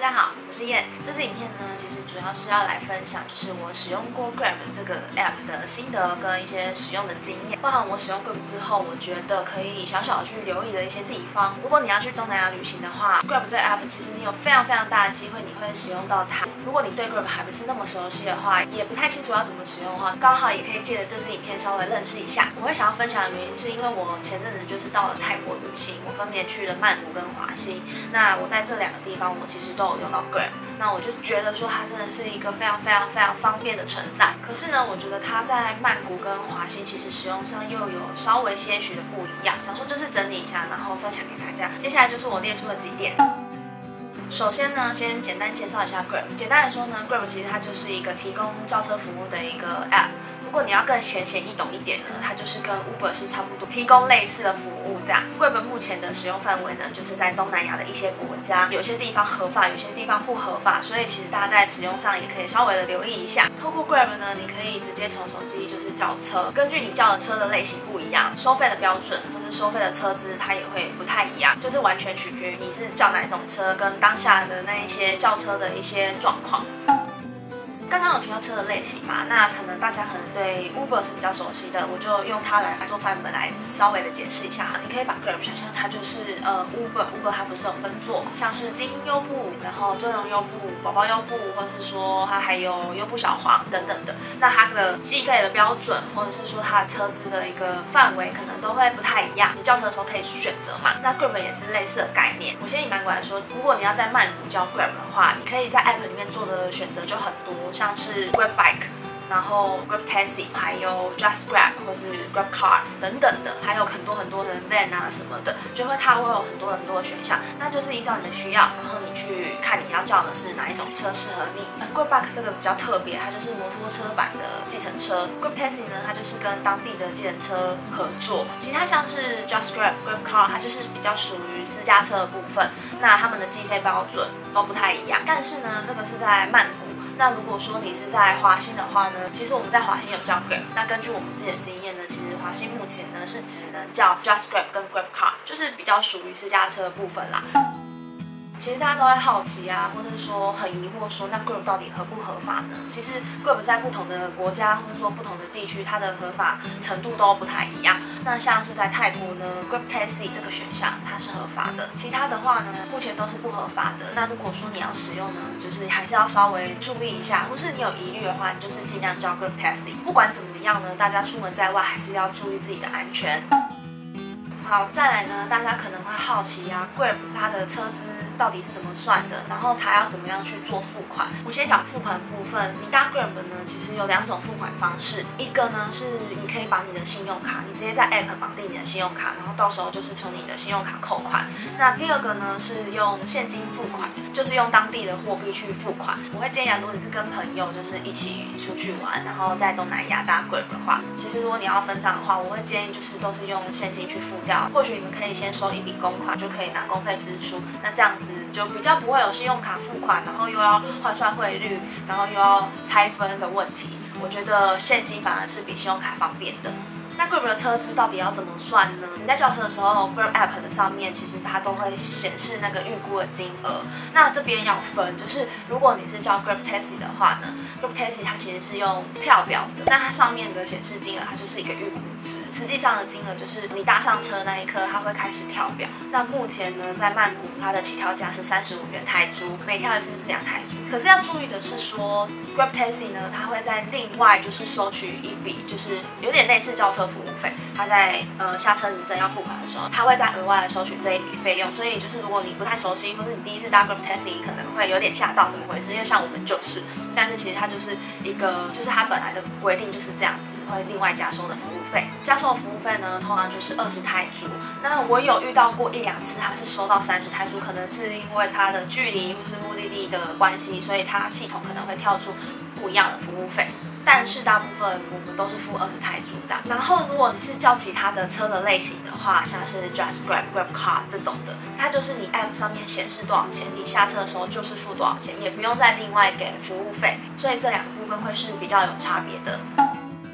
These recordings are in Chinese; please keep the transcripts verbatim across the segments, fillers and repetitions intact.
家好，我是燕。这支影片呢，其实主要是要来分享，就是我使用过 Grab 这个 app 的心得跟一些使用的经验，包含我使用 Grab 之后，我觉得可以小小的去留意的一些地方。如果你要去东南亚旅行的话 ，Grab 这个 app 其实你有非常非常大的机会你会使用到它。如果你对 Grab 还不是那么熟悉的话，也不太清楚要怎么使用的话，刚好也可以借着这支影片稍微认识一下。我会想要分享的原因是因为我前阵子就是到了泰国旅行，我分别去了曼谷跟华欣。那我在这两个地方，我其实都有用到 Grab。那我就觉得说它真的是一个非常非常非常方便的存在。可是呢，我觉得它在曼谷跟华欣其实使用上又有稍微些许的不一样，想说就是整理一下，然后分享给大家。接下来就是我列出了几点。首先呢，先简单介绍一下 Grab。简单来说呢 ，Grab 其实它就是一个提供轿车服务的一个 app。如果你要更浅显易懂一点呢，它就是跟 Uber 是差不多，提供类似的服务这样。Grab 目前的使用范围呢，就是在东南亚的一些国家，有些地方合法，有些地方不合法，所以其实大家在使用上也可以稍微的留意一下。透过 Grab 呢，你可以直接从手机就是叫车，根据你叫的车的类型不一样，收费的标准或是收费的车资它也会不太一样，就是完全取决于你是叫哪一种车，跟当下的那一些叫车的一些状况。刚刚有提到车的类型嘛，那可能大家可能对 Uber 是比较熟悉的，我就用它来做范本来稍微的解释一下哈。你可以把 Grab 想象它就是呃 Uber，Uber 它不是有分座，像是精英优步，然后尊荣优步、宝宝优步，或者是说它还有优步小黄等等的。那它的计费的标准，或者是说它的车资的一个范围，可能都会不太一样。你叫车的时候可以选择嘛，那 Grab 也是类似的概念。我先以曼谷来说，如果你要在曼谷叫 Grab 的话，你可以在 App 里面做的选择就很多。像是 Grab Bike， 然后 Grab Taxi， 还有 Just Grab 或是 Grab Car 等等的，还有很多很多的 van 啊什么的，就会它会有很多很多的选项，那就是依照你的需要，然后你去看你要叫的是哪一种车适合你。Grab Bike 这个比较特别，它就是摩托车版的计程车。Grab Taxi 呢，它就是跟当地的计程车合作。其他像是 Just Grab、Grab Car， 它就是比较属于私家车的部分，那他们的计费标准都不太一样。但是呢，这个是在曼谷。那如果说你是在华欣的话呢，其实我们在华欣有叫 Grab。那根据我们自己的经验呢，其实华欣目前呢是只能叫 Just Grab 跟 Grab Car， 就是比较属于私家车的部分啦。其实大家都会好奇啊，或者说很疑惑说，那 Grab 到底合不合法呢？其实 Grab 在不同的国家或者说不同的地区，它的合法程度都不太一样。那像是在泰国呢 ，Grab Taxi 这个选项它是合法的，其他的话呢，目前都是不合法的。那如果说你要使用呢，就是还是要稍微注意一下，或是你有疑虑的话，你就是尽量叫 Grab Taxi。不管怎么样呢，大家出门在外还是要注意自己的安全。好，再来呢，大家可能会好奇啊 ，Grab 它的车资到底是怎么算的？然后它要怎么样去做付款？我先讲付款部分。你搭 Grab 呢，其实有两种付款方式，一个呢是你可以绑你的信用卡，你直接在 App 绑定你的信用卡，然后到时候就是从你的信用卡扣款。那第二个呢是用现金付款，就是用当地的货币去付款。我会建议啊，如果你是跟朋友就是一起出去玩，然后在东南亚搭 Grab 的话，其实如果你要分账的话，我会建议就是都是用现金去付掉。或许你们可以先收一笔公款，就可以拿公费支出，那这样子就比较不会有信用卡付款，然后又要换算汇率，然后又要拆分的问题。我觉得现金反而是比信用卡方便的。那 Grab 的车资到底要怎么算呢？你在叫车的时候 ，Grab App 的上面其实它都会显示那个预估的金额。那这边要分，就是如果你是叫 Grab Taxi 的话呢 ，Grab Taxi 它其实是用跳表的，那它上面的显示金额它就是一个预估值，实际上的金额就是你搭上车那一刻它会开始跳表。那目前呢，在曼谷它的起跳价是三十五元泰铢，每跳一次是两泰铢。可是要注意的是说 ，Grab Taxi 呢，它会在另外就是收取一笔，就是有点类似轿车服务费。它在呃下车你真要付款的时候，它会再额外的收取这一笔费用。所以就是如果你不太熟悉，或是你第一次搭 Grab Taxi， 可能会有点吓到怎么回事，因为像我们就是，但是其实它就是一个，就是它本来的规定就是这样子，会另外加收的服务费。加收的服务费呢，通常就是二十泰铢。那我有遇到过一两次，它是收到三十泰铢，可能是因为它的距离或是目的地的关系，所以它系统可能会跳出不一样的服务费。但是大部分我们都是付二十泰铢这样。然后如果你是叫其他的车的类型的话，像是 Just Grab、Grab Car 这种的，它就是你 App 上面显示多少钱，你下车的时候就是付多少钱，也不用再另外给服务费。所以这两个部分会是比较有差别的。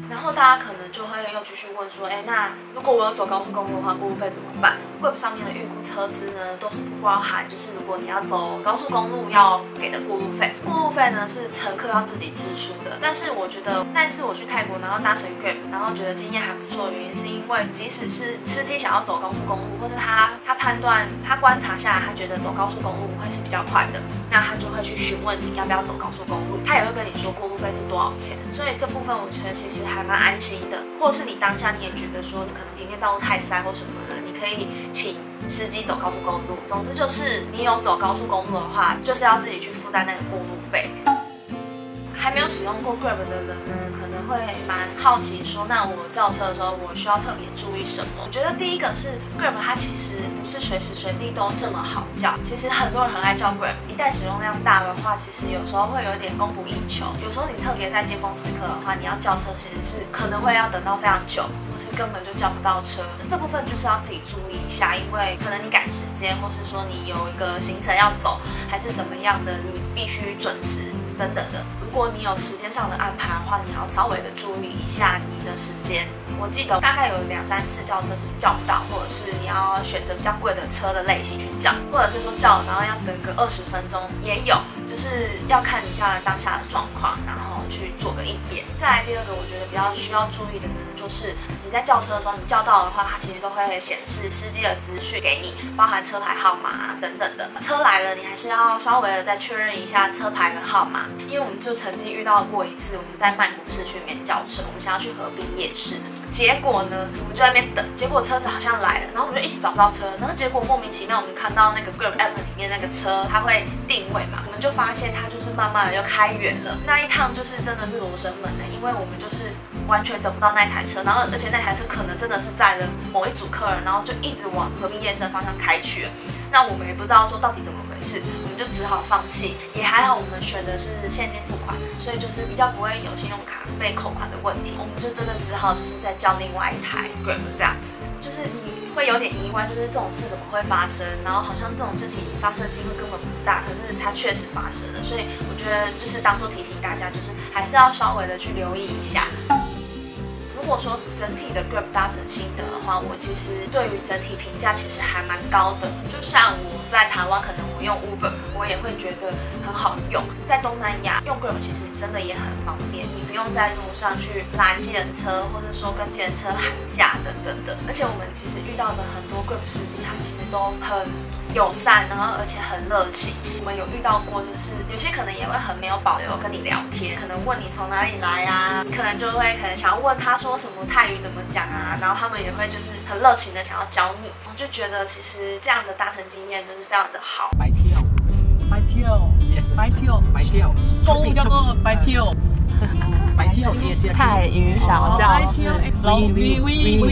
然后大家可能就会又继续问说，哎，那如果我有走高速公路的话，过路费怎么办 ？Grab 上面的预估车资呢，都是不包含，就是如果你要走高速公路要给的过路费，过路费呢是乘客要自己支出的。但是我觉得，那次我去泰国，然后搭乘 Grab， 然后觉得经验还不错的原因，是因为即使是司机想要走高速公路，或者他他判断他观察下来，他觉得走高速公路会是比较快的，那他就会去询问你要不要走高速公路，他也会跟你说过路费是多少钱。所以这部分我觉得其实还蛮安心的。或者是你当下你也觉得说，你可能平面道路太塞或什么的，你可以请司机走高速公路。总之就是你有走高速公路的话，就是要自己去负担那个过路费。还没有使用过 Grab 的人呢，可能会蛮好奇说，那我叫车的时候，我需要特别注意什么？我觉得第一个是 Grab 它其实不是随时随地都这么好叫。其实很多人很爱叫 Grab， 一旦使用量大的话，其实有时候会有点供不应求。有时候你特别在尖峰时刻的话，你要叫车其实是可能会要等到非常久，或是根本就叫不到车。这部分就是要自己注意一下，因为可能你赶时间，或是说你有一个行程要走，还是怎么样的，你必须准时等等的。如果你有时间上的安排的话，你要稍微的注意一下你的时间。我记得大概有两三次叫车就是叫不到，或者是你要选择比较贵的车的类型去叫，或者是说叫然后要等个二十分钟也有，就是要看一下当下的状况，然后去做个应变。再来第二个，我觉得比较需要注意的呢，就是你在叫车的时候，你叫到的话，它其实都会显示司机的资讯给你，包含车牌号码啊等等的。车来了，你还是要稍微的再确认一下车牌跟号码，因为我们就曾经遇到过一次，我们在曼谷市区里面叫车，我们想要去河滨夜市，结果呢，我们就在那边等，结果车子好像来了，然后我们就一直找不到车，然后结果莫名其妙，我们看到那个 Grab App 里面那个车，它会定位嘛，我们就发现它就是慢慢的就开远了，那一趟就是真的是罗生门的，因为我们就是完全等不到那台车，然后而且那台车可能真的是载了某一组客人，然后就一直往河滨夜市的方向开去了。那我们也不知道说到底怎么回事，我们就只好放弃。也还好，我们选的是现金付款，所以就是比较不会有信用卡被扣款的问题。我们就真的只好就是再叫另外一台 Grab 这样子。就是你会有点疑问，就是这种事怎么会发生？然后好像这种事情发生的机会根本不大，可是它确实发生了。所以我觉得就是当做提醒大家，就是还是要稍微的去留意一下。如果说整体的 Grab 搭乘心得的话，我其实对于整体评价其实还蛮高的。就像我在台湾，可能我用 Uber， 我也会觉得很好用。在东南亚用 Grab 其实真的也很方便，你不用在路上去拦计程车，或者说跟计程车喊价等等的。而且我们其实遇到的很多 Grab 司机，他其实都很友善，然后而且很热情。我们有遇到过，就是有些可能也会很没有保留跟你聊天，可能问你从哪里来啊，你可能就会可能想要问他说什么泰语怎么讲啊，然后他们也会就是很热情的想要教你。我就觉得其实这样的搭乘经验就是非常的好。 白跳， 白跳 yes， 白跳， 白跳， 动物叫做白跳。 白跳也是泰语小教室。 老 we we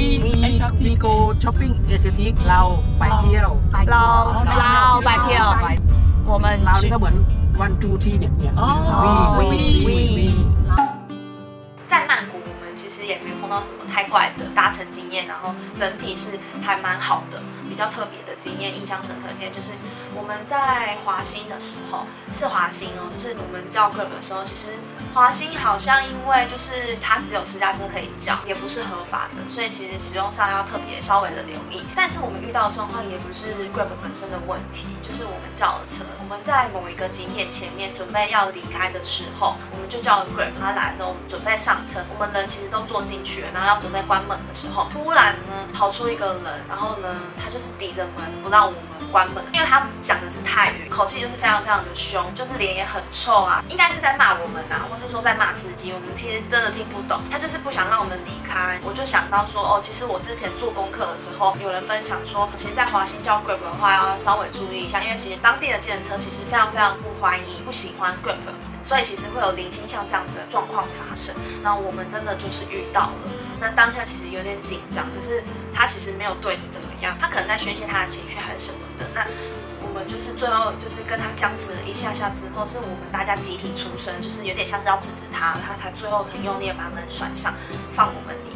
we we go shopping asiatic เรา白跳， 老老白跳，我们เรานี่ก็เหมือน one two three เนี่ยเนี่ย we we we。 在曼谷，我们其实也没有碰到什么太怪的搭乘经验，然后整体是还蛮好的。比较特别的经验，印象深刻的经验就是我们在华欣的时候，是华欣哦，就是我们叫 Grab 的时候，其实华欣好像因为就是它只有私家车可以叫，也不是合法的，所以其实使用上要特别稍微的留意。但是我们遇到的状况也不是 Grab 本身的问题，就是我们叫了车，我们在某一个景点前面准备要离开的时候，我们就叫了 Grab， 他来了，我们准备上车，我们人其实都坐进去了，然后要准备关门的时候，突然呢跑出一个人，然后呢他就是抵着门不让我们关门，因为他讲的是泰语，口气就是非常非常的凶，就是脸也很臭啊，应该是在骂我们啊，或是说在骂司机，我们其实真的听不懂，他就是不想让我们离开。我就想到说，哦，其实我之前做功课的时候，有人分享说，其实在华欣叫 Grab 的话要稍微注意一下，因为其实当地的计程车其实非常非常不欢迎、不喜欢 Grab， 所以其实会有零星像这样子的状况发生。那我们真的就是遇到了。那当下其实有点紧张，可是他其实没有对你怎么样，他可能在宣泄他的情绪还是什么的。那我们就是最后就是跟他僵持了一下下之后，是我们大家集体出声，就是有点像是要制止他，他才最后很用力的把门甩上，放我们离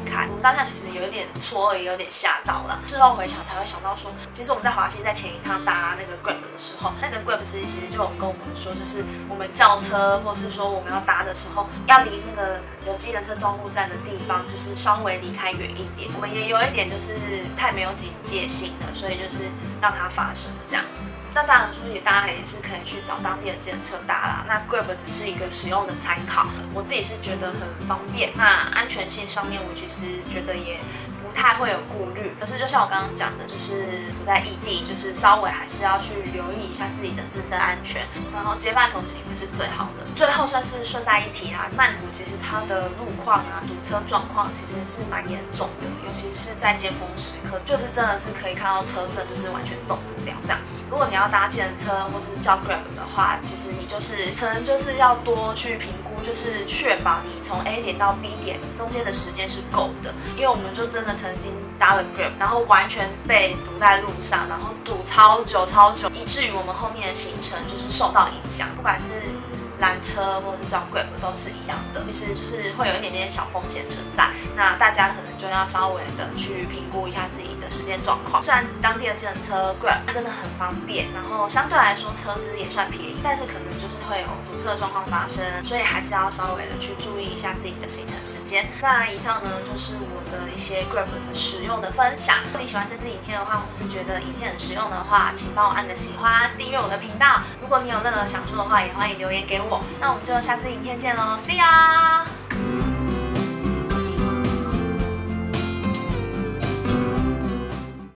开。我们当下其实有一点错愕，也有点吓到了。事后回想才会想到说，其实我们在华西在前一趟搭那个 Grab 的时候，那个 Grab 司机其实就有跟我们说，就是我们叫车或是说我们要搭的时候，要离那个有计程车招呼站的地方就是稍微离开远一点。我们也有一点就是太没有警戒性了，所以就是让它发生了这样子。那当然说也大家也是可以去找当地的计程车搭啦。那 Grab 只是一个使用的参考，我自己是觉得很方便。那安全性上面，我其实觉得也不太会有顾虑。可是就像我刚刚讲的，就是处在异地，就是稍微还是要去留意一下自己的自身安全，然后结伴同行会是最好的。最后算是顺带一提啦，曼谷其实它的路况啊、堵车状况其实是蛮严重的，尤其是在尖峰时刻，就是真的是可以看到车阵就是完全动不了这样。如果你要搭计程车或是叫 Grab 的话，其实你就是可能就是要多去评估，就是确保你从 A 点到 B 点中间的时间是够的。因为我们就真的曾经搭了 Grab， 然后完全被堵在路上，然后堵超久超久，以至于我们后面的行程就是受到影响，不管是拦车或者是叫 Grab 都是一样的，其实就是会有一点点小风险存在。那大家可能就要稍微的去评估一下自己的时间状况。虽然当地的计程车 Grab 真的很方便，然后相对来说车资也算便宜，但是可能就是会有堵车的状况发生，所以还是要稍微的去注意一下自己的行程时间。那以上呢就是我的一些 Grab 的使用的分享。如果你喜欢这支影片的话，或是觉得影片很实用的话，请帮我按个喜欢，订阅我的频道。如果你有任何想说的话，也欢迎留言给我。那我们就下次影片见喽 ，See ya！